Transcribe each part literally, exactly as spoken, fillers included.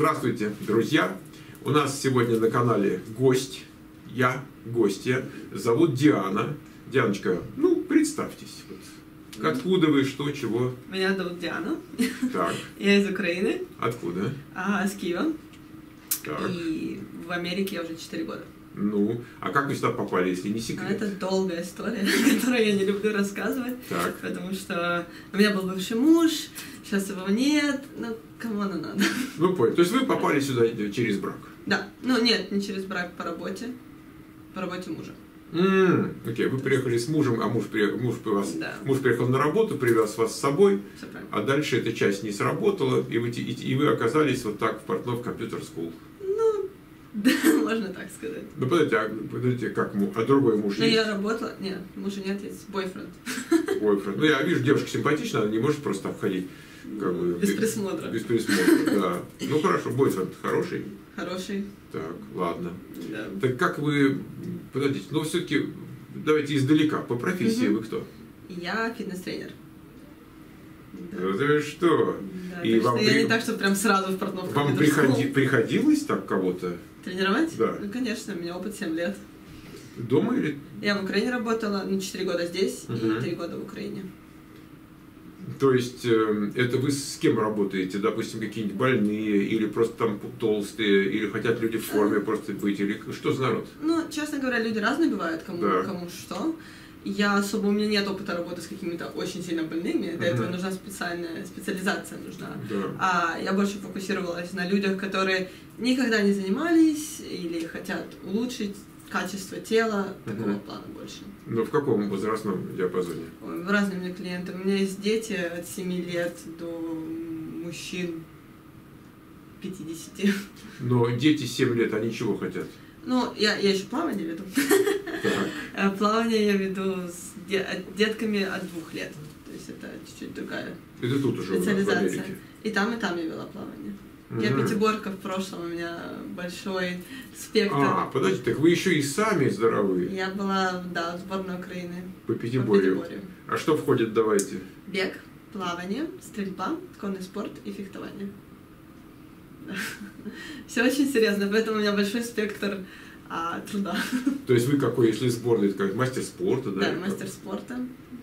Здравствуйте, друзья! У нас сегодня на канале гость, я, гостья, зовут Диана. Дианочка, ну, представьтесь. Вот. Откуда вы, что, чего? Меня зовут Диана. Так. Я из Украины. Откуда? А, с Киева. Так. И в Америке я уже четыре года. Ну, а как вы сюда попали, если не секрет? Но это долгая история, которую я не люблю рассказывать. Так. Потому что у меня был бывший муж, сейчас его нет. Ну, кому оно надо? Ну, понял. То есть вы попали сюда через брак? Да. Ну, нет, не через брак, по работе. По работе мужа. Ммм, окей, вы приехали с мужем, а муж, при... муж, вас... Да. муж приехал на работу, привез вас с собой, Все правильно. а дальше эта часть не сработала, и вы, и, и вы оказались вот так в Портнов компьютер скул. Ну, да, можно так сказать. Ну, подождите, а, подождите, как муж? А другой муж Ну, есть? я работала... Нет, мужа нет, есть бойфренд. Бойфренд. Ну, я вижу, девушка симпатичная, она не может просто так ходить. Как бы, Без присмотра. Без присмотра, да. Ну, хорошо, бойфренд хороший. Хороший. Так, ладно. Да. Так как вы... Подождите, но все-таки давайте издалека. По профессии Угу. вы кто? Я фитнес-тренер. Да. Ну, ты что? Да, И так вам что я при- не так, что прям сразу в Портнов Вам компьютер приходи... скул. приходилось так кого-то? Тренировать? Да. Ну, конечно, у меня опыт семь лет. Дома или... Я в Украине работала, ну, четыре года здесь Мгм. и три года в Украине. То есть, э, это вы с кем работаете? Допустим, какие-нибудь больные, или просто там толстые, или хотят люди в форме просто быть, или что за народ? Ну, честно говоря, люди разные бывают, кому, Да. кому что. Я особо, у меня нет опыта работы с какими-то очень сильно больными, для этого Мгм. нужна специальная специализация нужна. Да. А я больше фокусировалась на людях, которые никогда не занимались или хотят улучшить качество тела, такого Мгм. плана больше. Но в каком возрастном диапазоне? Ой, разные у меня клиенты. У меня есть дети от семи лет до мужчин пятидесяти. Но дети семь лет, они чего хотят? Ну, я, я еще плавание веду. Так. А Плавание я веду с де- от- детками от двух лет. То есть это чуть-чуть другая Это тут уже у нас в специализация. Америке. И там, и там я вела плавание. Я Мгм. пятиборка в прошлом, у меня большой спектр. А, подождите, так вы еще и сами здоровые Я была, да, в сборной Украины. по по пятиборью. пятиборью. А что входит, давайте? Бег, плавание, стрельба, конный спорт и фехтование. Все очень серьезно, поэтому у меня большой спектр а, труда. То есть вы какой, если сборный, это как мастер спорта, да? Да, или мастер как? спорта.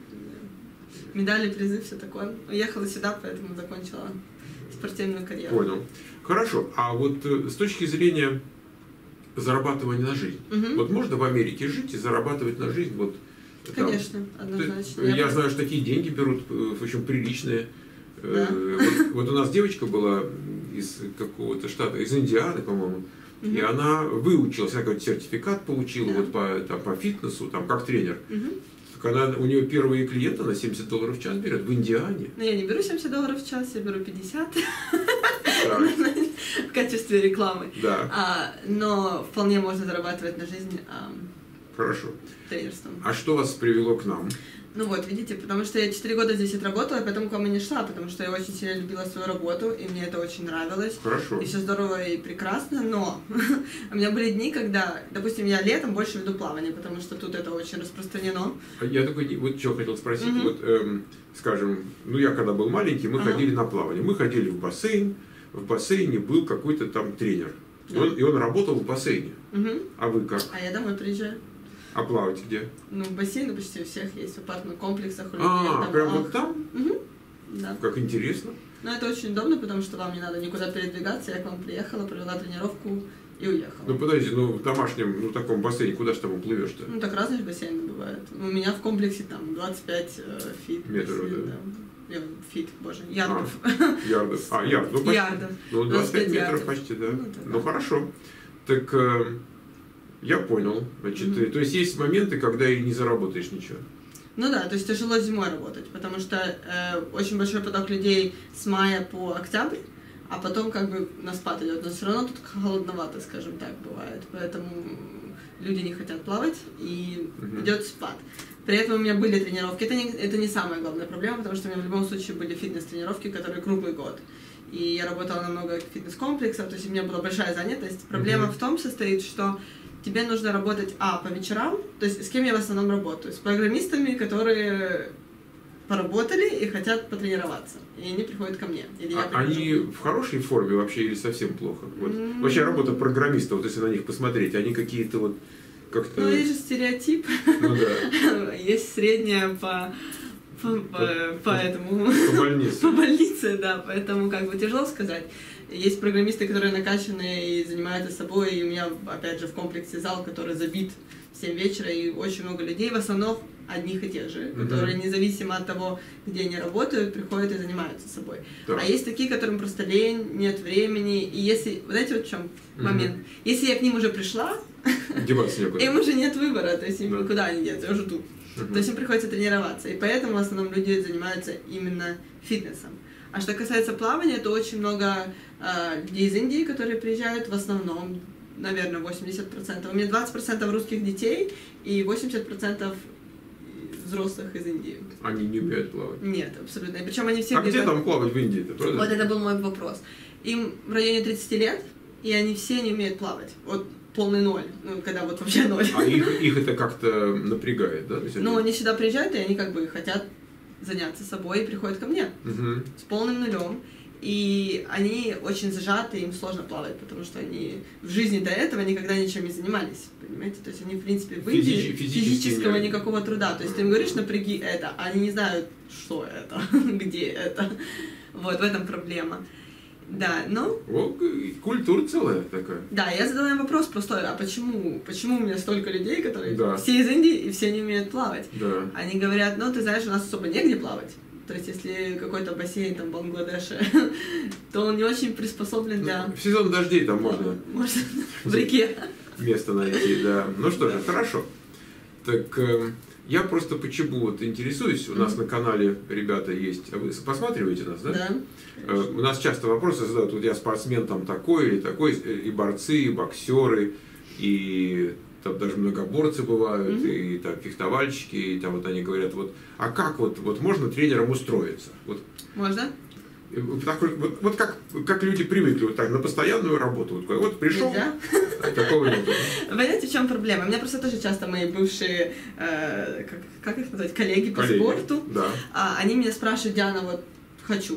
Медали, призы, все такое. Уехала сюда, поэтому закончила спортивную карьеру. Понял. Хорошо. А вот э, с точки зрения зарабатывания на жизнь. Мгм. Вот можно в Америке жить и зарабатывать на жизнь? Вот, там, Конечно, однозначно. Я, Я- знаю, что такие деньги берут, э, в общем, приличные. Э, Да. Вот, вот у нас девочка была из какого-то штата, из Индианы, по-моему, Мгм. и она выучилась, она какой-то сертификат получила Да. вот по, там, по фитнесу, там, как тренер. Мгм. Так она, у нее первые клиенты на семьдесят долларов в час берет в Индиане. Но я не беру семьдесят долларов в час, я беру пятьдесят Так, в качестве рекламы. да, А, но вполне можно зарабатывать на жизнь а, хорошо. тренерством. А что вас привело к нам? Ну вот, видите, потому что я четыре года здесь отработала, поэтому к вам и не шла, потому что я очень сильно любила свою работу, и мне это очень нравилось. Хорошо. И все здорово и прекрасно, но у меня были дни, когда, допустим, я летом больше веду плавание, потому что тут это очень распространено. А Я такой, не- вот что хотел спросить, Мгм. вот, эм, скажем, ну я когда был маленький, мы Ага. ходили на плавание, мы ходили в бассейн, в бассейне был какой-то там тренер, и Да. он, и он работал в бассейне. Мгм. А вы как? А я домой приезжаю. А плавать где? Ну, бассейны почти у всех есть, в апартных комплексах, у людей, А, в прям домах. вот там? Мгм. Да. Как интересно. Но это очень удобно, потому что вам не надо никуда передвигаться. Я к вам приехала, провела тренировку и уехала. Ну подожди, ну в домашнем, ну таком бассейне, куда же там уплывешь-то? Ну, так разные же бассейны бывают. У меня в комплексе там двадцать пять э, фит. Метров, бассейн, да? Э, Фит, боже, ярдов. Ярдов. А, ярд, ну почти. Ярдов. Ну двадцать пять двадцать пять метров ярдов. почти, да. Ну, это Ну да. хорошо. Так э, я понял. Значит, Мгм. э, то есть есть моменты, когда и не заработаешь ничего. Ну да, то есть тяжело зимой работать, потому что э, очень большой поток людей с мая по октябрь, а потом как бы на спад идет. Но все равно тут холодновато, скажем так, бывает. Поэтому люди не хотят плавать, и Мгм. идет спад. При этом у меня были тренировки. Это не, это не самая главная проблема, потому что у меня в любом случае были фитнес-тренировки, которые круглый год. И я работала на много фитнес-комплексов, то есть у меня была большая занятость. Проблема Мгм. в том состоит, что тебе нужно работать, а, по вечерам, то есть с кем я в основном работаю? С программистами, которые поработали и хотят потренироваться. И они приходят ко мне. Или я а они в хорошей форме вообще или совсем плохо? Вот. Mm-hmm. Вообще работа программиста, вот если на них посмотреть, они какие-то вот как-то... Ну, есть же стереотип. Ну да. Есть средняя по... По, по, по этому... По больнице. По больнице, да. Поэтому как бы тяжело сказать. Есть программисты, которые накачаны и занимаются собой. И у меня, опять же, в комплексе зал, который забит в семь вечера. И очень много людей, в основном одних и тех же, mm-hmm. которые независимо от того, где они работают, приходят и занимаются собой. Да. А есть такие, которым просто лень, нет времени. И если... Знаете, вот в чем mm-hmm. момент? Если я к ним уже пришла, им уже нет выбора. То есть им да. никуда не деться, я уже тут. Uh-huh. То есть им приходится тренироваться, и поэтому в основном люди занимаются именно фитнесом. А что касается плавания, то очень много э, людей из Индии, которые приезжают, в основном, наверное, восемьдесят процентов. У меня двадцать процентов русских детей и восемьдесят процентов взрослых из Индии. Они не умеют плавать? Нет, абсолютно. И причем они все... А где там плавать в Индии-то? Правда? Вот это был мой вопрос. Им в районе тридцати лет, и они все не умеют плавать. Вот полный ноль, ну, когда вот вообще ноль. А их, их это как-то напрягает, да? Ну, они сюда приезжают, и они как бы хотят заняться собой и приходят ко мне угу. с полным нулем. И они очень зажаты, им сложно плавать, потому что они в жизни до этого никогда ничем не занимались, понимаете? То есть они, в принципе, в Индии Физич, физического не... никакого труда. То есть ты им говоришь, напряги это, а они не знают, что это, где это. Вот, в этом проблема. Да, ну... О, культура целая такая. Да, я задала им вопрос простой, а почему? Почему у меня столько людей, которые да. все из Индии и все не умеют плавать? Да. Они говорят, ну, ты знаешь, у нас особо негде плавать. То есть, если какой-то бассейн там в Бангладеше, то он не очень приспособлен для... Ну, в сезон дождей там можно... Можно в реке. Место найти, да. Ну что же, хорошо. Так... Я просто почему вот интересуюсь, у нас mm-hmm. на канале ребята есть, а вы посматриваете нас, да? Да. Э, у нас часто вопросы задают, вот я спортсмен там такой или такой, и борцы, и боксеры, и там даже многоборцы бывают, mm-hmm. и там фехтовальщики, и там вот они говорят, вот, а как вот, вот можно тренером устроиться? Вот, можно? Так, вот, вот как, как люди привыкли вот так, на постоянную работу. Вот, вот пришел, а такого нет. Понимаете, в чем проблема? У меня просто тоже часто мои бывшие, э, как, как их назвать, коллеги по коллеги, спорту, да. а, они меня спрашивают, Диана, вот хочу.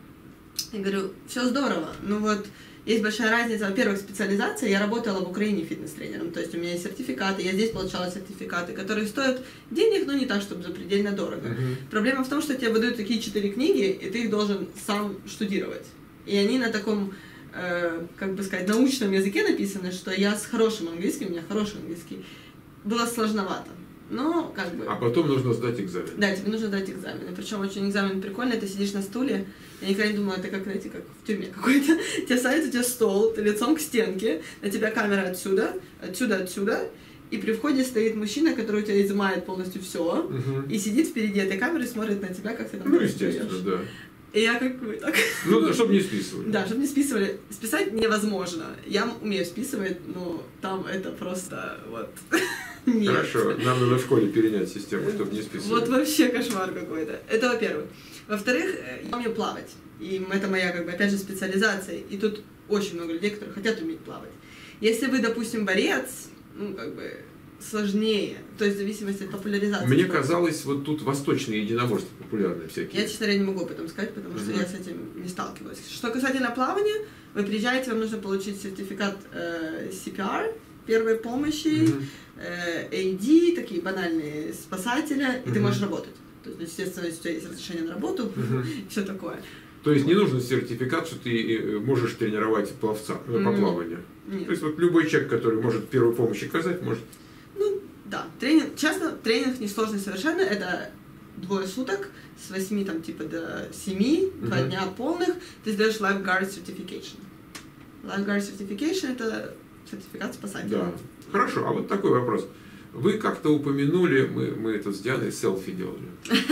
Я говорю, все здорово, ну вот есть большая разница. Во-первых, специализация. Я работала в Украине фитнес-тренером, то есть у меня есть сертификаты, я здесь получала сертификаты, которые стоят денег, но не так, чтобы запредельно дорого. Uh-huh. Проблема в том, что тебе выдают такие четыре книги, и ты их должен сам штудировать. И они на таком, э, как бы сказать, научном языке написаны, что я с хорошим английским, у меня хороший английский, было сложновато. Но как бы... А потом нужно сдать экзамен. Да, тебе нужно сдать экзамен. И причем очень экзамен прикольный, ты сидишь на стуле. Я никогда не думала, это как, знаете, как в тюрьме какой-то. Тебя садят, у тебя стол, ты лицом к стенке, на тебя камера отсюда, отсюда, отсюда. И при входе стоит мужчина, который у тебя изымает полностью все, угу. и сидит впереди этой камеры и смотрит на тебя, как ты там ну, естественно, стоишь. Да. И я как бы так... Ну, чтобы не списывали. Да, чтобы не списывали. Списать невозможно. Я умею списывать, но там это просто вот... Нет. Хорошо, нам надо в школе перенять систему, чтобы не списывать. Вот вообще кошмар какой-то. Это во-первых. Во-вторых, я умею плавать. И это моя, как бы, опять же, специализация. И тут очень много людей, которые хотят уметь плавать. Если вы, допустим, борец, ну, как бы, сложнее. То есть в зависимости от популяризации. Мне спорта. Казалось, вот тут восточные единоборства популярные всякие. Я, честно говоря, не могу об этом сказать, потому что uh-huh. я с этим не сталкивалась. Что касательно плавания, вы приезжаете, вам нужно получить сертификат э, си пи ар, первой помощи, uh-huh. э, эй ди, такие банальные спасателя, и uh-huh. ты можешь работать. То есть, естественно, если у тебя есть разрешение на работу, uh-huh. все такое. То есть не нужен сертификат, что ты можешь тренировать пловца mm-hmm. по плаванию? Нет. То есть вот любой человек, который может первую помощь оказать, может... Ну, да. Тренинг, честно, тренинг несложный совершенно. Это двое суток, с восьми там, типа, до семи, mm-hmm. два дня полных. Ты сдаешь Lifeguard Certification. Lifeguard Certification — это сертификат спасателя. Да. Хорошо, а вот такой вопрос. Вы как-то упомянули, мы, мы это с Дианой селфи делали.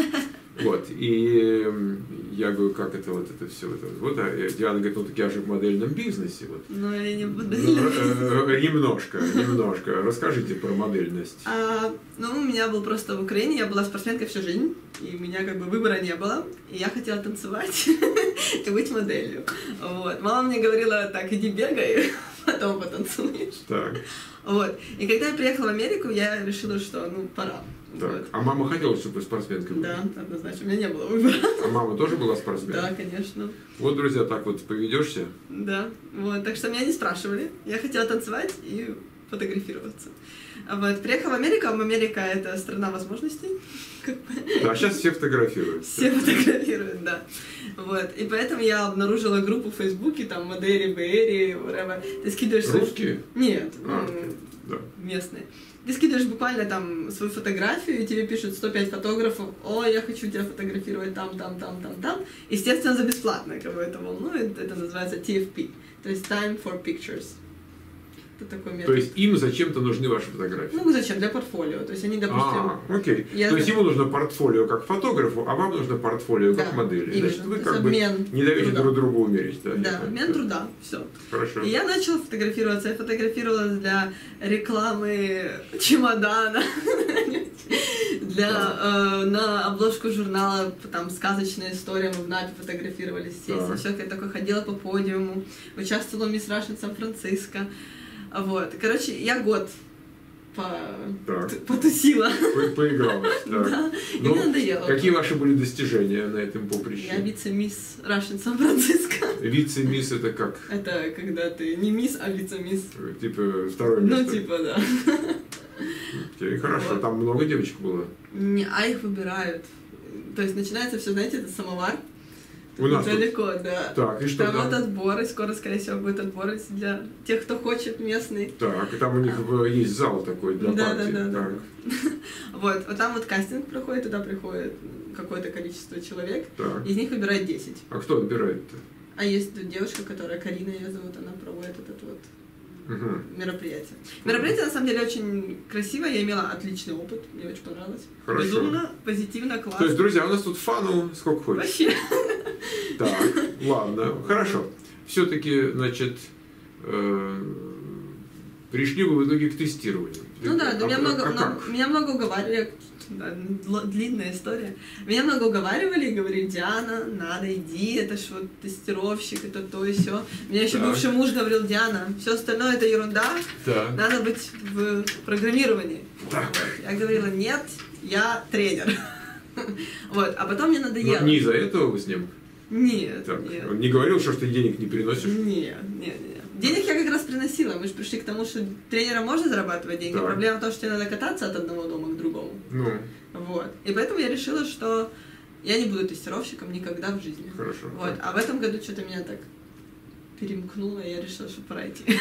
Вот, и я говорю, как это вот это все. Это, вот, а Диана говорит, ну так я же в модельном бизнесе. Вот. Ну, я не в ну, модельном э, Немножко, немножко. Расскажите про модельность. А, ну, у меня был просто в Украине, я была спортсменкой всю жизнь, и у меня как бы выбора не было, и я хотела танцевать и быть моделью. Вот. Мама мне говорила, так, иди бегай, потом потанцуешь. Так. Вот. И когда я приехала в Америку, я решила, что, ну, пора. Так. Вот. А мама хотела, чтобы вы спортсменкой были? Да, однозначно. У меня не было выбора. А мама тоже была спортсменкой? Да, конечно. Вот, друзья, так вот поведешься. Да, вот. Так что меня не спрашивали. Я хотела танцевать и фотографироваться. Вот. Приехала в Америку, а Америка — это страна возможностей. Да, сейчас все фотографируют. Все фотографируют, да. Вот. И поэтому я обнаружила группу в Фейсбуке, там, Мадери, Бэри, whatever. Ты скидываешь... Русские? Нет, а, ну, да. местные. Ты скидываешь буквально там свою фотографию, и тебе пишут сто пять фотографов: о, я хочу тебя фотографировать там, там, там, там, там. Естественно, за бесплатно, кого это волнует. Это называется ти эф пи, то есть Time for Pictures. Это такой метод. То есть им зачем-то нужны ваши фотографии? Ну, зачем? Для портфолио. То есть они, допустим... А, окей. Я... То есть ему нужно портфолио как фотографу, а вам нужно портфолио да, как модели. Именно. Значит, вы то как бы не даете друг другу умереть. Да, да, обмен труда. Все. Хорошо. И я начала фотографироваться. Я фотографировалась для рекламы чемодана, для э, на обложку журнала, там, «Сказочная история», мы в НАПе фотографировались здесь. Еще я такой ходила по подиуму, участвовала в «Мисс Рашен Сан-Франциско». Вот. Короче, я год по... потусила. По поигралась. Да. И ну, мне надоело. Какие ваши были достижения на этом поприще? Я вице-мисс Рашен Сан-Франциско. Вице-мисс это как? Это когда ты не мисс, а вице-мисс. Типа второе место? Ну, типа, да. Okay, хорошо. Вот. Там много девочек было? Не, а их выбирают. То есть начинается все, знаете, это самовар. У нас далеко, тут... да. Так, и что там? Там вот отбор, и скоро, скорее всего, будет отбор для тех, кто хочет, местный. Так, и там у них а. есть зал такой для да, партии. Да, да, так. да. Вот, вот там вот кастинг проходит, туда приходит какое-то количество человек, так. из них выбирают десять. А кто отбирает-то? А есть тут девушка, которая, Карина ее зовут, она проводит этот вот угу. мероприятие. Мероприятие, на самом деле, очень красивое, я имела отличный опыт, мне очень понравилось. Хорошо. Безумно, позитивно, классно. То есть, друзья, у нас тут фану сколько хочешь. Вообще. Так, ладно, хорошо. Все-таки, значит, э, пришли вы в итоге к тестированию. Ну да, да а, меня, а, много, а много, меня много уговаривали, да, длинная история. Меня много уговаривали и говорили: Диана, надо, иди, это ж вот тестировщик, это то и все. Меня еще так. бывший муж говорил: Диана, все остальное это ерунда, так. надо быть в программировании. Вот. Я говорила: нет, я тренер. Вот, а потом мне надоело. Но не из-за этого вы с ним? Нет, так. нет. Он не говорил, что ты денег не приносишь? Нет, нет, нет. Денег я как раз приносила. Мы же пришли к тому, что тренером можно зарабатывать деньги. Так. Проблема в том, что тебе надо кататься от одного дома к другому. Ну. Вот. И поэтому я решила, что я не буду тестировщиком никогда в жизни. Хорошо. Вот. А в этом году что-то меня так перемкнуло, и я решила, что пора идти.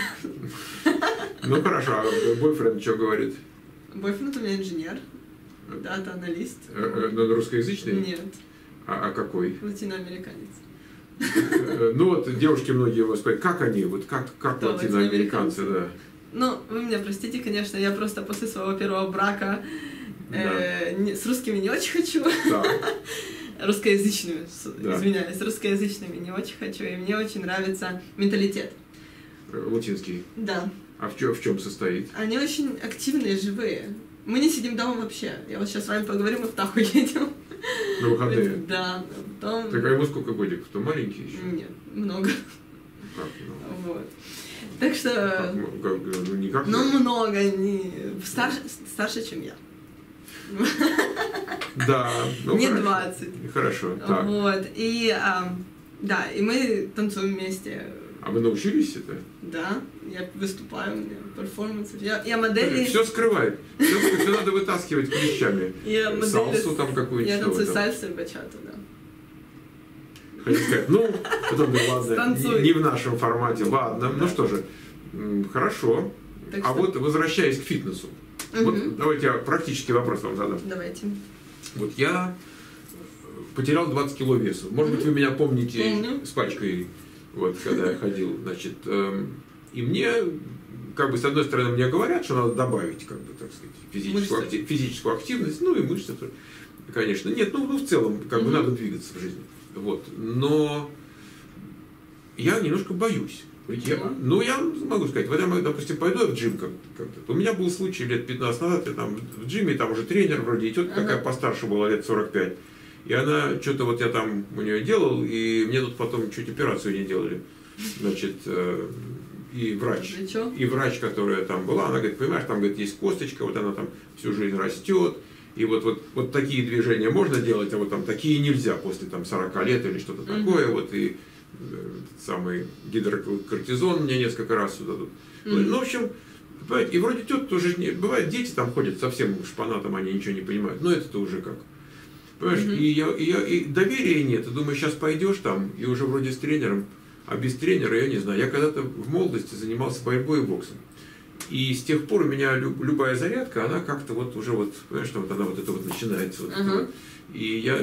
Ну хорошо, а бойфренд что говорит? Бойфренд у меня инженер, дата-аналист. Он русскоязычный? Нет. А, а какой? Латиноамериканец. Ну вот девушки многие его спрашивают, как они, вот как, как латиноамериканцы, да. Ну, вы меня простите, конечно, я просто после своего первого брака да. э, не, с русскими не очень хочу. Да. Русскоязычными, да. извиняюсь, русскоязычными не очень хочу, и мне очень нравится менталитет. Латинский? Да. А в чем, в чем состоит? Они очень активные, живые. Мы не сидим дома вообще. Я вот сейчас с вами поговорю, мы в Таху едем. На выходные? Да. Потом... Так а ему сколько годиков-то? Маленький еще? Нет, много. Как много? Вот. Так что... Как, как, ну, никак ну, не... много. Не... Старше, старше, чем я. Да. Ну, не хорошо. двадцать. Хорошо. Так. Вот. И, а, да, и мы танцуем вместе. А вы научились это? Да. Я выступаю, у меня перформансы. Я, я модель... Все скрывает. Все, все надо вытаскивать клещами. Я модель... Сальсу там какую-нибудь. Я танцую сальсу и бачату, да. Хотел сказать, ну, потом, да, ладно, не, не в нашем формате, ладно, да. Ну что же, хорошо. Так а что... вот возвращаясь к фитнесу, угу. Вот давайте я практический вопрос вам задам. Давайте. Вот я потерял двадцать кило весу. Может угу. быть, вы меня помните Помню. С пачкой, вот, когда я ходил, значит, эм, и мне, как бы, с одной стороны, мне говорят, что надо добавить, как бы, так сказать, физическую, актив, физическую активность, ну и мышцы, конечно. Нет, ну, ну в целом, как угу. бы, надо двигаться в жизни. Вот. Но я немножко боюсь. Я, ну, я могу сказать, вот я, допустим, пойду в джим как-то. У меня был случай лет пятнадцать назад, я там в джиме, там уже тренер вроде, и тетка ага. такая постарше была, лет сорок пять. И она, что-то вот я там у нее делал, и мне тут потом чуть операцию не делали. Значит, э, и врач, и врач, которая там была, она говорит, понимаешь, там, говорит, есть косточка, вот она там всю жизнь растет. И вот, вот, вот такие движения можно делать, а вот там такие нельзя после там, сорока лет или что-то mm-hmm. такое. Вот, и э, самый гидрокортизон мне несколько раз сюда тут. Mm-hmm. Ну, в общем, бывает, и вроде тет тоже не... Бывает, дети там ходят совсем шпанатом, они ничего не понимают. Но это-то уже как. Понимаешь, mm-hmm. и, я, и, я, и доверия нет. Ты думаешь, сейчас пойдешь там, и уже вроде с тренером, а без тренера, я не знаю. Я когда-то в молодости занимался борьбой и боксом. И с тех пор у меня любая зарядка, она как-то вот уже вот, понимаешь, вот она вот это вот начинается. Вот uh-huh. вот. И я,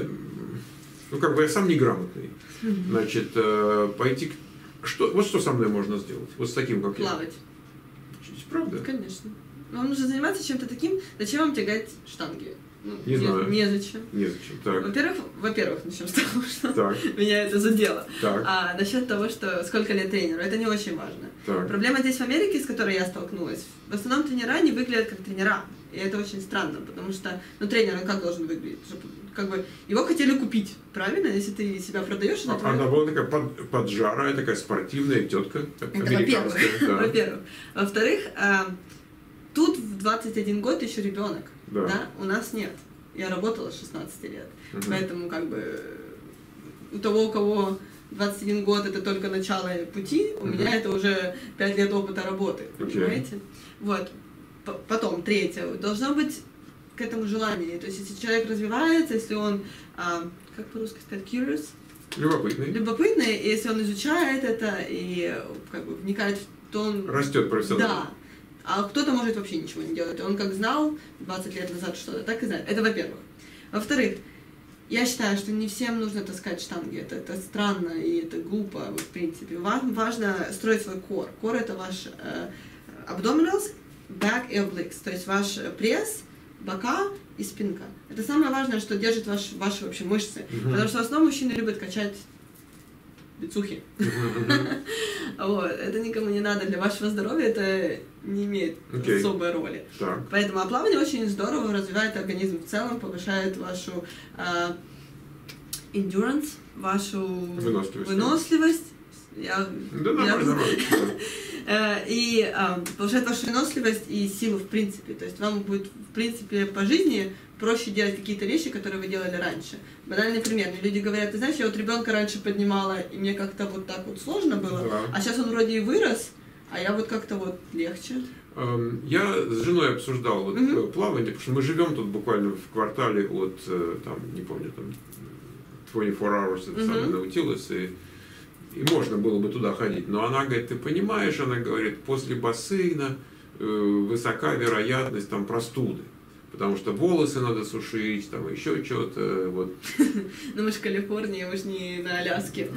ну как бы я сам неграмотный. Uh-huh. Значит, пойти, что, вот что со мной можно сделать? Вот с таким, как Плавать. я. Правда? Конечно. Вам нужно заниматься чем-то таким, зачем вам тягать штанги? Ну, не, не знаю. Незачем. Незачем, так. Во-первых, во-первых, начнем с того, что так. меня это задело. Так. А насчет того, что сколько лет тренеру, это не очень важно. Так. Проблема здесь в Америке, с которой я столкнулась, в основном тренера не выглядят как тренера. И это очень странно, потому что, ну, тренер, он как должен выглядеть? Как бы, его хотели купить, правильно? Если ты себя продаешь... А, твоя... Она была такая под, поджарая, такая спортивная тетка, американская. Да. Во-первых. Во-вторых, а, тут в двадцать один год еще ребенок, да. да? У нас нет. Я работала с шестнадцати лет, угу. Поэтому как бы у того, у кого двадцать один год, это только начало пути, у угу. меня это уже пять лет опыта работы, okay. Понимаете? Вот. Потом, третье, должно быть к этому желание. То есть, если человек развивается, если он, а, как по-русски сказать, curious? Любопытный. Любопытный, и если он изучает это и как бы вникает в то, он... Растет профессионально. Да. А кто-то может вообще ничего не делать. Он как знал двадцать лет назад что-то, так и знает. Это во-первых. Во-вторых, я считаю, что не всем нужно таскать штанги. Это, это странно и это глупо, вот, в принципе. Вам важно строить свой кор. Кор — это ваш э, abdominals, back и obliques. То есть ваш пресс, бока и спинка. Это самое важное, что держит ваш, ваши вообще мышцы. Mm-hmm. Потому что в основном мужчины любят качать бицухи. Mm-hmm. Вот. Это никому не надо. Для вашего здоровья это не имеет okay. особой роли. Так. Поэтому а плавание очень здорово развивает организм в целом, повышает вашу э, endurance, вашу выносливость. выносливость. Я, да, я... нормально, нормально. И э, повышает вашу выносливость и силу в принципе. То есть вам будет в принципе по жизни проще делать какие-то вещи, которые вы делали раньше. Банальный пример. Мне люди говорят, ты знаешь, я вот ребенка раньше поднимала, и мне как-то вот так вот сложно было, да. А сейчас он вроде и вырос, а я вот как-то вот легче. Я с женой обсуждал вот mm-hmm. плавание, потому что мы живем тут буквально в квартале от, там, не помню, там, двадцать четыре hours, это mm-hmm. самый Наутилус, и, и можно было бы туда ходить. Но она говорит, ты понимаешь, она говорит, после бассейна э, высока вероятность там простуды. Потому что волосы надо сушить, там еще что-то, вот. Ну мы же в Калифорнии, мы же не на Аляске.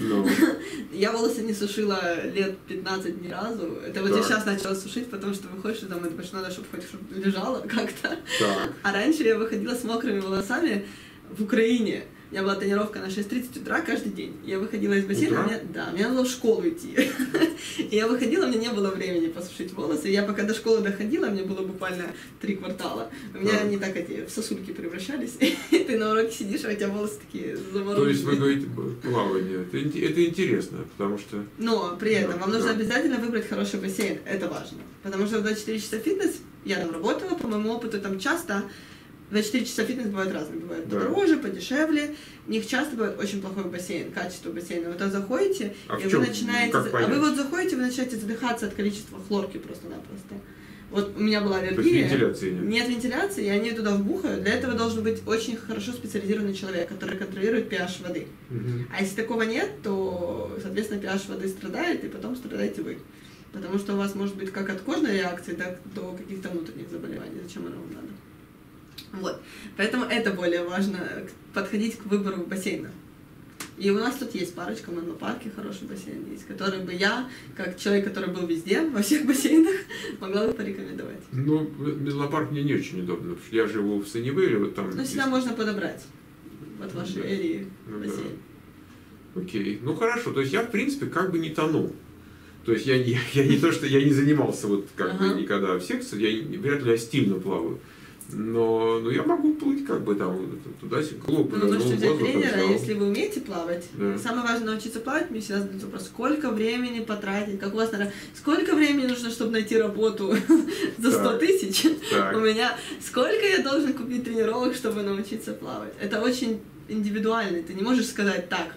Я волосы не сушила лет пятнадцать ни разу. Это вот я сейчас начала сушить, потому что выходишь и думаешь, надо, чтобы хоть чтобы лежало как-то. А раньше я выходила с мокрыми волосами в Украине. У меня была тренировка на шесть тридцать утра каждый день. Я выходила из бассейна, мне, да, мне надо было в школу идти. И я выходила, у меня не было времени посушить волосы. И я пока до школы доходила, мне было буквально три квартала. У меня они так эти в сосульки превращались. И ты на уроке сидишь, а у тебя волосы такие замороженные. То есть вы говорите плавание. Это, это интересно, потому что... Но при этом да, вам нужно да. обязательно выбрать хороший бассейн. Это важно. Потому что в двадцать четыре часа фитнес, я там работала, по моему опыту, там часто... двадцать четыре часа фитнес бывают разные, бывают да. подороже, подешевле. У них часто бывает очень плохой бассейн, качество бассейна. Вы туда заходите, а и вы начинаете... А вы вот заходите, вы начинаете задыхаться от количества хлорки просто-напросто. Вот у меня была аллергия. То есть вентиляции нет? Нет вентиляции, и они туда вбухают. Для этого должен быть очень хорошо специализированный человек, который контролирует pH воды. Угу. А если такого нет, то, соответственно, pH воды страдает, и потом страдаете вы. Потому что у вас может быть как от кожной реакции, так и до каких-то внутренних заболеваний. Зачем оно вам надо? Вот. Поэтому это более важно, подходить к выбору бассейна. И у нас тут есть парочка, в Менло-парке хороший бассейн есть, который бы я, как человек, который был везде, во всех бассейнах, могла бы порекомендовать. Ну, Менло-парк мне не очень удобно, потому что я живу в Саннивейле, вот там... Ну, всегда есть... можно подобрать от вашей да. эрии ну, бассейн. Да. Окей, ну хорошо, то есть я, в принципе, как бы не тонул. То есть я, я, я не то, что я не занимался вот как ага. бы никогда в секции, я вряд ли я стильно плаваю. Но, но я могу плыть как бы там туда-сюда, клуб, ну, вы можете взять воздух, тренера, взял. если вы умеете плавать. Да. Самое важное научиться плавать. Мне всегда задают вопрос, сколько времени потратить, как у вас, наверное, сколько времени нужно, чтобы найти работу за сто тысяч? У меня сколько я должен купить тренировок, чтобы научиться плавать? Это очень индивидуально. Ты не можешь сказать так,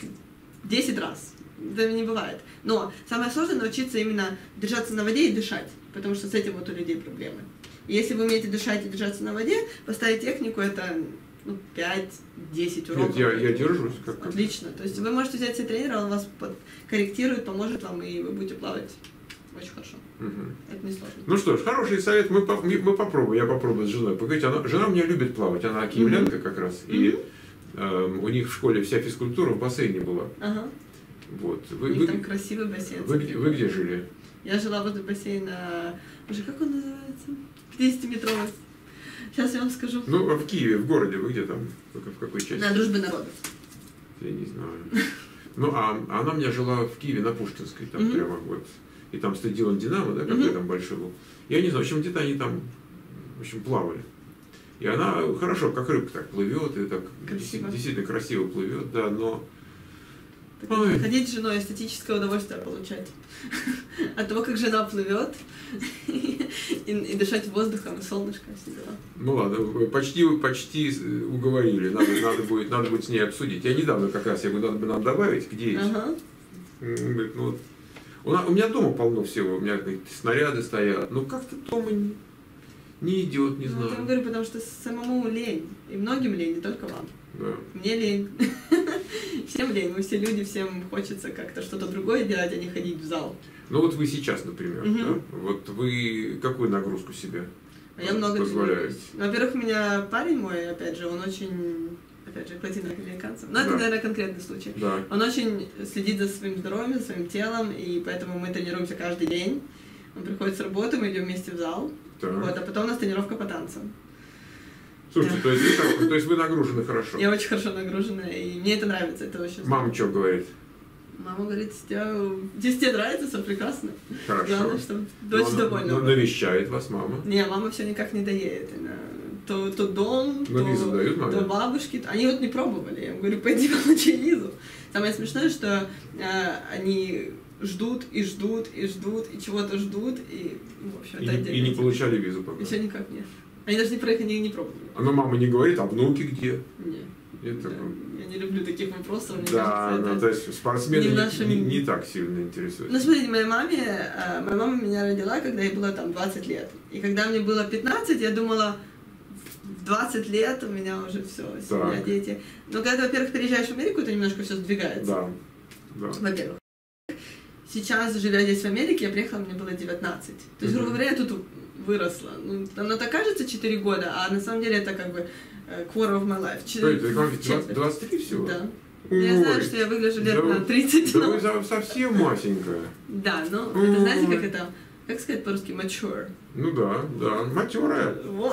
десять раз. Это не бывает. Но самое сложное научиться именно держаться на воде и дышать, потому что с этим вот у людей проблемы. И если вы умеете дышать и держаться на воде, поставить технику это ну, пять-десять уроков. Нет, я, я держусь. Как Отлично. То есть вы можете взять себе тренера, он вас корректирует, поможет вам, и вы будете плавать очень хорошо. Угу. Это не сложно. Ну что ж, хороший совет, мы, мы попробуем, я попробую с женой поговорить. Она, жена у меня любит плавать, она киевлянка угу. как раз, угу. и э, у них в школе вся физкультура в бассейне была. Ага. Вот. Вы, у них вы, там красивый бассейн. Вы, вы, вы где жили? Я жила возле бассейна, уже как он называется? пятидесятиметровый. Сейчас я вам скажу. Ну, а в Киеве, в городе, вы где там? В какой части? На Дружбе народов. Я не знаю. Ну, а она у меня жила в Киеве на Пушкинской, там mm-hmm. прямо вот. И там стадион Динамо, да, какой mm-hmm. там большой был. Я не знаю, в общем, где-то они там, в общем, плавали. И она хорошо, как рыбка так плывет, и так красиво. Действительно красиво плывет, да, но... Так, ходить с женой, эстетическое удовольствие получать. От того, как жена плывет, и, и дышать воздухом, и солнышко, все дела. Ну ладно, почти, почти уговорили, надо, надо, будет, надо будет с ней обсудить. Я недавно как раз, я говорю, надо бы нам добавить, где есть. Ага. Говорит, ну, у, у меня дома полно всего, у меня снаряды стоят, но как-то дома не, не идет, не ну, знаю. Я говорю, потому что самому лень, и многим лень, не только вам. Да. Мне лень. Всем лень, мы все люди, всем хочется как-то что-то другое делать, а не ходить в зал. Ну вот вы сейчас, например, угу. да? Вот вы какую нагрузку себе а я много позволяете? Во-первых, у меня парень мой, опять же, он очень, опять же, латиноамериканцем, но да. это, наверное, конкретный случай. Да. Он очень следит за своим здоровьем, за своим телом, и поэтому мы тренируемся каждый день. Он приходит с работы, мы идем вместе в зал, вот, а потом у нас тренировка по танцам. Слушайте, да. то, есть вы, то есть вы нагружены хорошо? Я очень хорошо нагружена, и мне это нравится, это очень здорово. Мама что говорит? Мама говорит, если тебе нравится, все прекрасно. Хорошо. Главное, чтобы дочь но, довольна. Но навещает вас мама? Не, мама все никак не доедет. Она, то, то дом, но то, визу дают, то бабушки. Они вот не пробовали. Я им говорю, пойди получи визу. Самое смешное, что э, они ждут и ждут и ждут, и чего-то ждут, и, в общем, и, это отдельно. И не получали визу пока? Еще никак нет. Они даже не проехали, не, не пробовали. А но мама не говорит, а внуки где? Нет. Это... Я не люблю таких вопросов. Мне да, кажется, ну, то есть спортсмены не, нашем... не, не так сильно интересуются. Ну, смотрите, моей маме, моя мама меня родила, когда ей было там двадцать лет. И когда мне было пятнадцать, я думала, в двадцать лет у меня уже все, семья, так. дети. Но когда ты, во-первых, переезжаешь в Америку, то немножко все сдвигается. Да, да. Во-первых. Сейчас, живя здесь в Америке, я приехала, мне было девятнадцать. То есть, грубо говоря, я тут выросла. Ну, оно так кажется четыре года, а на самом деле это как бы quarter of my life. Четыре, вам двадцать три всего? Да. Ой, я знаю, что я выгляжу лет да, на тридцать. Да но... вы совсем масенькая. Да, ну, Ой. это знаете, как это, как сказать по-русски, mature? Ну да, да, матерая.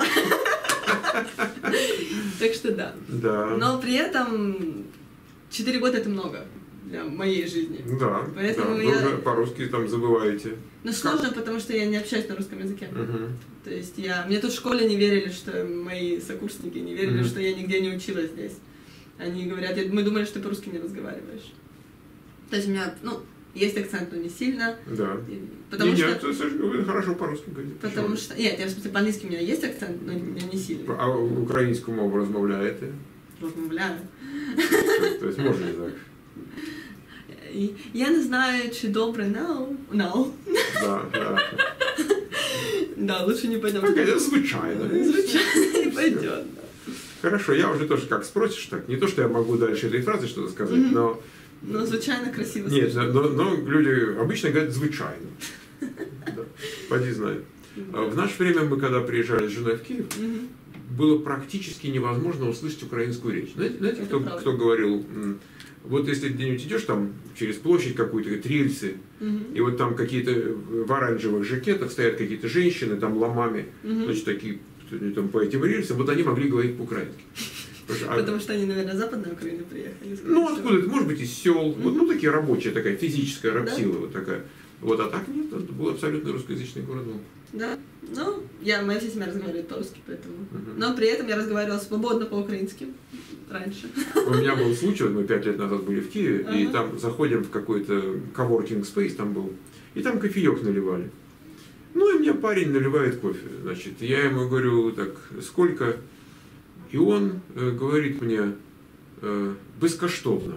Так что да. Да. Но при этом четыре года это много для моей жизни. Да, поэтому да. я... Вы уже по-русски там забываете. Ну, сложно, как? Потому что я не общаюсь на русском языке. Uh-huh. То есть я... Мне тут в школе не верили, что мои сокурсники не верили, uh-huh. что я нигде не училась здесь. Они говорят, мы думали, что ты по-русски не разговариваешь. То есть у меня, ну, есть акцент, но не сильно. Да. И, потому не, что... Нет, вы хорошо по-русски говорите. Потому Почему? что... Нет, я, в смысле, по-английски у меня есть акцент, но у меня не сильный. А українську мову розмовляєте? Розмовляю. То есть можна так? Я не знаю, чи добре now. No. Да, да. Да, лучше не пойдем. Так, звучайно. Звучайно не пойдет. Хорошо, я уже тоже как спросишь так. Не то, что я могу дальше этой фразы что-то сказать, mm-hmm. но... Но звучайно красиво. Нет, но, но люди обычно говорят звучайно. Да. Поди знай. В наше время мы, когда приезжали с женой в Киев, mm-hmm. было практически невозможно услышать украинскую речь. Знаете, знаете кто, кто говорил... Вот если где-нибудь идешь там через площадь какую-то, рельсы, uh-huh. и вот там какие-то в оранжевых жакетах стоят какие-то женщины, там ломами, uh-huh. значит, такие там, по этим рельсам, вот они могли говорить по-украински. Потому, Потому что они, наверное, из Западной Украины приехали. Ну, откуда-то, может быть, из сел, uh-huh. вот, ну, такие рабочие, такая физическая рабсила, да? Вот такая. Вот, а так нет, это был абсолютно русскоязычный город. Да, Ну, я, моя вся семья разговаривает по-русски, поэтому... Угу. Но при этом я разговаривала свободно по-украински раньше. У меня был случай, вот мы пять лет назад были в Киеве, Ага. и там заходим в какой-то коворкинг спейс там был, и там кофеек наливали. Ну, и мне парень наливает кофе, значит, я ему говорю, так, сколько? И он э, говорит мне, э, безкоштовно.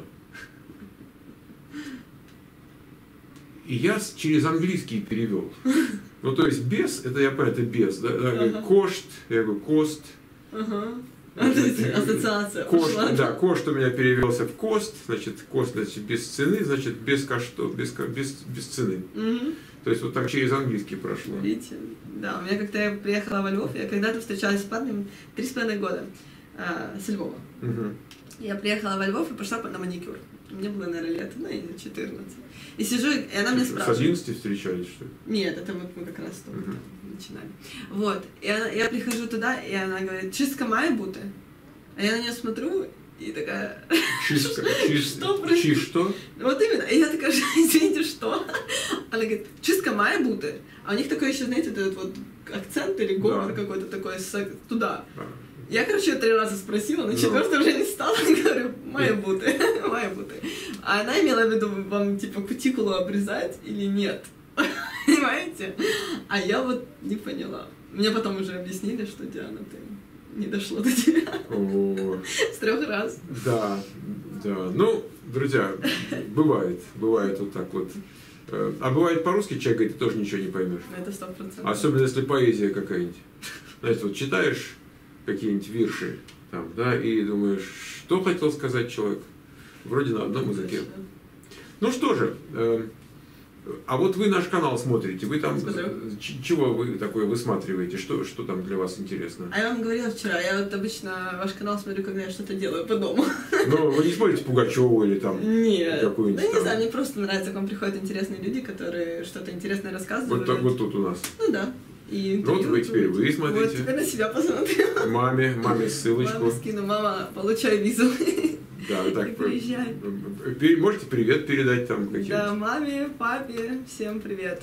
И я с- через английский перевел. Ну, то есть без, это я понимаю, это без, да, да, Ага. кошт, я говорю, кост. Ага. Ассоциация Кошт, пошла. да, кошт у меня перевелся в кост, значит, кост, значит, без цены, значит, без кошто, без, ко- без, без цены. Мгм. То есть вот так через английский прошло. Видите? Да, у меня как-то я приехала во Львов, я когда-то встречалась с парнем три с половиной года а, с Львова. Мгм. Я приехала во Львов и пошла на маникюр. Мне было, наверное, лет, ну, и четырнадцать. И сижу, и она мне С спрашивает. одиннадцати встречались, что ли? Нет, это вот мы как раз только Мгм. там начинали. Вот. И она- я прихожу туда, и она говорит, чистка має бути? А я на нее смотрю, и такая, Чистка, чист, Что происходит? чи что? вот именно. И я такая, извините, что? Она говорит, чистка має бути? А у них такой еще, знаете, вот этот вот акцент или говор Да. какой-то такой с- туда. А, Я, короче, три раза спросила, на Ну. четвертый уже не стала, и говорю, має бути, має бути. А она имела в виду, вам, типа, кутикулу обрезать или нет? Понимаете? А я вот не поняла. Мне потом уже объяснили, что, Диана, ты не дошло до тебя о, с трех раз. да, да. Ну, друзья, бывает, бывает вот так вот. Э, А бывает по-русски человек говорит, ты тоже ничего не поймешь. Это сто процентов. Особенно если поэзия какая-нибудь. Знаете, вот читаешь какие-нибудь вирши, там, да, и думаешь, что хотел сказать человек. Вроде на одном языке. Ну что же, э, а вот вы наш канал смотрите, вы там Смотрю. ч- чего вы такое высматриваете, что, что там для вас интересно? А я вам говорила вчера, я вот обычно ваш канал смотрю, когда я что-то делаю по дому. Ну, вы не смотрите Пугачеву или там Нет. какую-нибудь Да не там? знаю, мне просто нравится, к вам приходят интересные люди, которые что-то интересное рассказывают. Вот, так- вот тут у нас. Ну да. И Ну, вот интервью вы теперь вы Вот смотрите. теперь на себя посмотрю. Маме, маме ссылочку. Мама скину, мама, получай визу. Да, вы И так. приезжай. э, пе- Можете привет передать там какие-нибудь? Да, маме, папе, всем привет.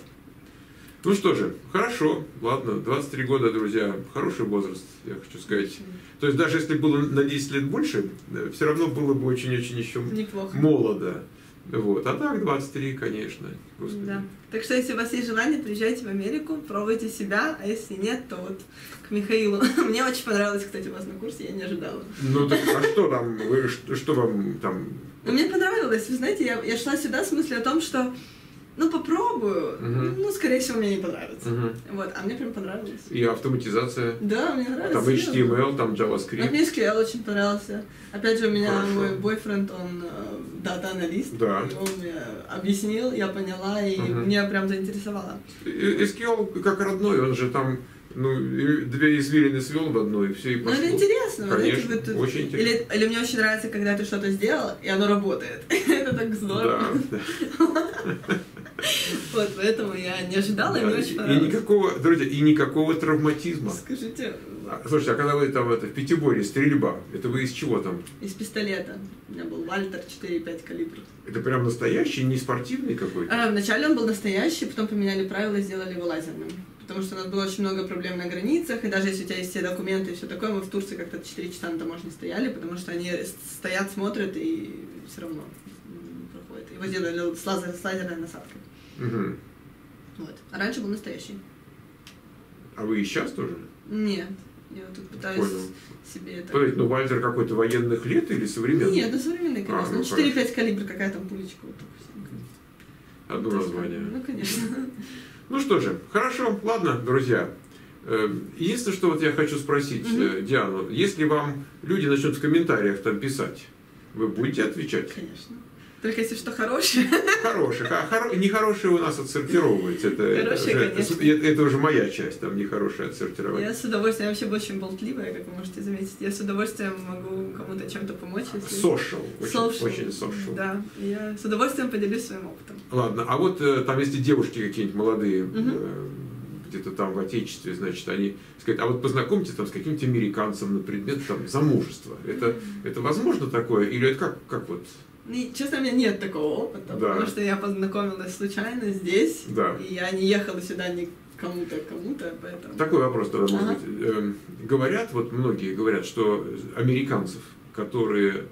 Ну что же, хорошо, ладно, двадцать три года, друзья, хороший возраст, я хочу сказать. То есть даже если было на десять лет больше, все равно было бы очень-очень еще Неплохо. молодо. Вот. А так двадцать три, конечно. Господи. Да. Так что, если у вас есть желание, приезжайте в Америку, пробуйте себя, а если нет, то вот к Михаилу. Мне очень понравилось, кстати, у вас на курсе, я не ожидала. Ну так, а что там, вы, что, что вам там? Но мне понравилось, вы знаете, я, я шла сюда с мыслью о том, что ну попробую, Мгм. ну скорее всего мне не понравится. Мгм. Вот, а мне прям понравилось. И автоматизация, Да, мне нравится. там эйч ти эм эл, там Вот JavaScript. мне эс кью эль очень понравился. Опять же, у меня Хорошо. мой бойфренд, он э, дата-аналист, Да. и он мне объяснил, я поняла, и Мгм. меня прям заинтересовало. И- эс кью эль как родной, он же там ну, и две извилины свел в одну, и все, и Ну, пошло. это интересно. вы Конечно, знаете, вот, очень интересно. Или, или мне очень нравится, когда ты что-то сделал, и оно работает. Это так здорово. Да, да. Вот, поэтому я не ожидала, и Да, мне и, очень и понравилось. никакого, друзья, и никакого травматизма. Скажите, А, Слушайте, а когда вы там это, в пятиборе стрельба, это вы из чего там? из пистолета. У меня был Вальтер четыре и пять калибр. Это прям настоящий, не спортивный какой-то? А, вначале он был настоящий, потом поменяли правила и сделали его лазерным. Потому что у нас было очень много проблем на границах, и даже если у тебя есть все документы и все такое, мы в Турции как-то четыре часа на таможне стояли, потому что они стоят, смотрят и все равно м, проходят. Его сделали с, лазер, с лазерной насадкой. Мгм. Вот. А раньше был настоящий. А вы и сейчас тоже? Нет. Я вот тут пытаюсь Понял. себе это... Подождите, ну Вальтер какой-то военных лет или современный? Нет, да современный, А, конечно. ну, Ну, четыре и пять калибр, какая там пулечка. Вот такая. Одно То есть, название. Ну, конечно. Ну что же, хорошо, ладно, друзья. Э, Единственное, что вот я хочу спросить Мгм. э, Диану, если вам люди начнут в комментариях там писать, вы будете отвечать? Конечно. Только если что хорошее. Хороших, а хоро... нехорошие у нас отсортировывается. Это, это, Хорошие, уже, конечно. это, это уже моя часть, там нехорошее отсортировать. Я с удовольствием, я вообще очень болтливая, как вы можете заметить. Я с удовольствием могу кому-то чем-то помочь. Если... Social, очень, Social. очень social. Да, и я с удовольствием поделюсь своим опытом. Ладно, а вот э, там если девушки какие-нибудь молодые, Мгм. э, где-то там в Отечестве, значит, они сказать, а вот познакомьте там с каким-нибудь американцем на предмет там замужества. Это, это возможно такое? Или это как, как вот? И, честно, у меня нет такого опыта, Да. потому что я познакомилась случайно здесь, Да. и я не ехала сюда ни кому-то, кому-то, поэтому... Такой вопрос тогда, может Ага. быть. Эм, Говорят, вот многие говорят, что американцев, которые э,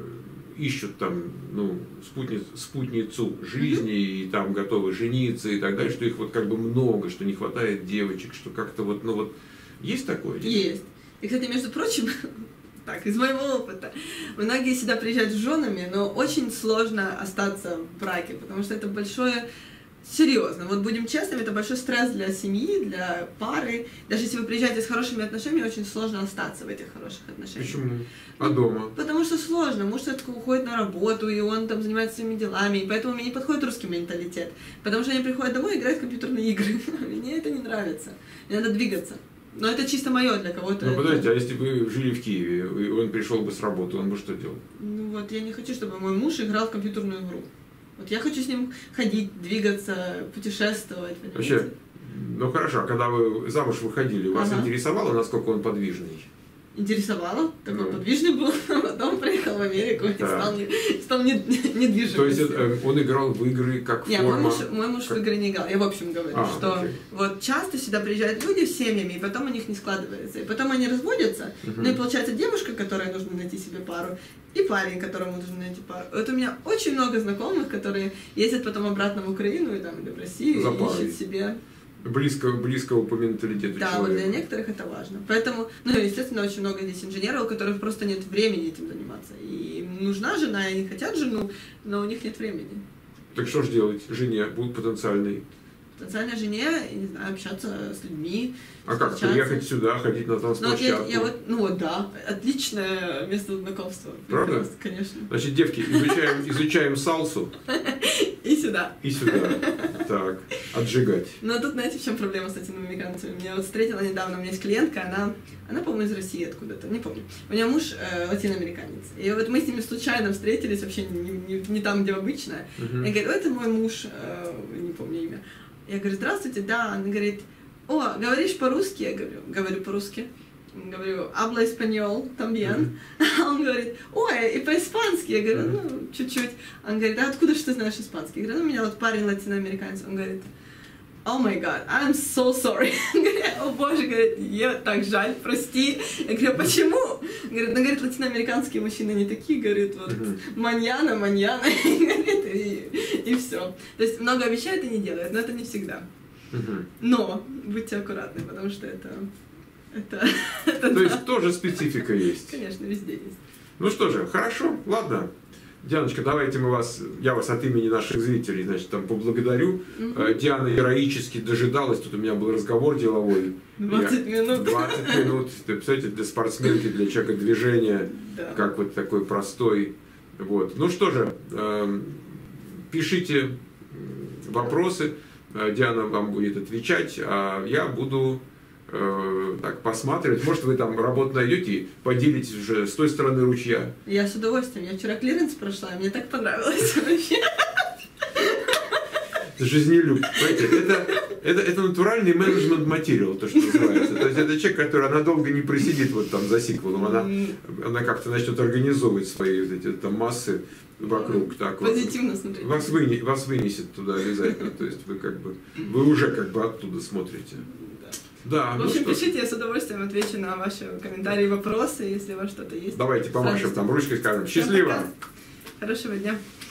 ищут там, ну, спутниц, спутницу жизни и там готовы жениться и так далее, что их вот как бы много, что не хватает девочек, что как-то вот, ну вот, есть такое? Есть. И, кстати, между прочим, так, из моего опыта, многие сюда приезжают с женами, но очень сложно остаться в браке, потому что это большое, серьезно, вот будем честными, это большой стресс для семьи, для пары. Даже если вы приезжаете с хорошими отношениями, очень сложно остаться в этих хороших отношениях. Почему? А дома? Потому что сложно. Муж все-таки уходит на работу, и он там занимается своими делами, и поэтому мне не подходит русский менталитет. Потому что они приходят домой и играют в компьютерные игры. Мне это не нравится. Мне надо двигаться. Но это чисто мое для кого-то. Ну, это... подождите, а если бы вы жили в Киеве, и он пришел бы с работы, он бы что делал? Ну вот, я не хочу, чтобы мой муж играл в компьютерную игру. Вот я хочу с ним ходить, двигаться, путешествовать. Понимаете? Вообще, ну хорошо, а когда вы замуж выходили, вас Ага. интересовало, насколько он подвижный? Интересовало, такой Ну. подвижный был, а потом приехал в Америку и Да. стал, не, стал не, недвижимым. То есть э, он играл в игры как Не, мой форма? муж, мой муж как- в игры не играл. Я в общем говорю, А, что окей. вот часто сюда приезжают люди с семьями, и потом у них не складывается. И потом они разводятся. Мгм. Ну и получается девушка, которой нужно найти себе пару, и парень, которому нужно найти пару. Вот у меня очень много знакомых, которые ездят потом обратно в Украину и там, или в Россию, За и парой. ищут себе. Близко, близкого по менталитету Да, вот человека. для некоторых это важно. Поэтому, ну, естественно, очень много здесь инженеров, у которых просто нет времени этим заниматься. И им нужна жена, и они хотят жену, но у них нет времени. Так что же делать жене будут потенциальной? Потенциальной жене, я не знаю, общаться с людьми. А как, встречаться. приехать сюда, ходить на Ну, вот я, танцплощадку? я вот, ну вот, да, отличное место знакомства. Правда? Прекрасно, конечно. Значит, девки, изучаем, изучаем сальсу И сюда. и сюда. Так, отжигать. Но тут, знаете, в чем проблема с этими американцами? Меня вот встретила недавно, у меня есть клиентка, она, она по-моему, из России откуда-то, не помню. У нее муж э, латиноамериканец. И вот мы с ними случайно встретились, вообще не, не, не там, где обычно. Мгм. Я говорю, это мой муж, э, не помню имя. Я говорю, здравствуйте, да. Она говорит, о, говоришь по-русски? Я говорю, говорю по-русски. Говорю, habla español también. А он говорит, ой, и по-испански. Я говорю, ну, чуть-чуть. Он говорит, а откуда же ты знаешь испанский? Я говорю, ну, у меня вот парень латиноамериканец. Он говорит, oh my god, I'm so sorry. Говорит, о боже, говорит, я так жаль, прости. Я говорю, почему? Говорит, ну, говорит, латиноамериканские мужчины не такие, говорит, вот, Мгм. маньяна, маньяна, говорит, и, и все. То есть много обещают и не делают, но это не всегда. Мгм. Но будьте аккуратны, потому что это, это, это То да. есть тоже специфика есть. Конечно, везде есть. Ну что же, хорошо, ладно. Дианочка, давайте мы вас, я вас от имени наших зрителей, значит, там поблагодарю. Мгм. Э, Диана героически дожидалась, тут у меня был разговор деловой. двадцать Я- минут. двадцать минут. Ты представляете, для спортсменки, для человека движения, Да. как вот такой простой. Вот. Ну что же, эм, пишите м, вопросы, Э, Диана вам будет отвечать, а я буду э, так посматривать. Может, вы там работу найдете, поделитесь уже с той стороны ручья. Я с удовольствием. Я вчера клиренс прошла, и мне так понравилось вообще. Жизнелюб. Понимаете, это, это, это натуральный менеджмент материал, то, что называется. То есть это человек, который она долго не просидит вот там за сиквелом, она, она как-то начнет организовывать свои вот эти там массы вокруг. Так, вот. Позитивно смотреть. Вас, выне, вас вынесет туда обязательно, то есть вы как бы, вы уже как бы оттуда смотрите. Да, В ну общем, что ж. пишите, я с удовольствием отвечу на ваши комментарии и вопросы, если у вас что-то есть. Давайте помашем С там радостью. ручкой, скажем Всем счастливо. пока. Хорошего дня.